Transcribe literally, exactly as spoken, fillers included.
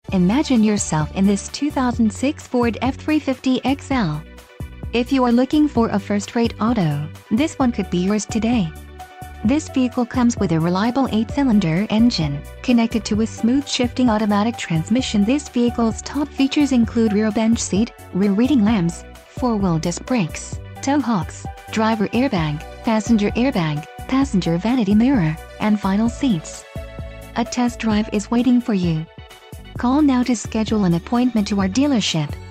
Imagine yourself in this two thousand six Ford F three fifty X L. If you are looking for a first-rate auto, this one could be yours today. This vehicle comes with a reliable eight-cylinder engine, connected to a smooth shifting automatic transmission. This vehicle's top features include rear bench seat, rear reading lamps, four-wheel disc brakes, tow hooks, driver airbag, passenger airbag, passenger vanity mirror, and vinyl seats. A test drive is waiting for you. Call now to schedule an appointment to our dealership.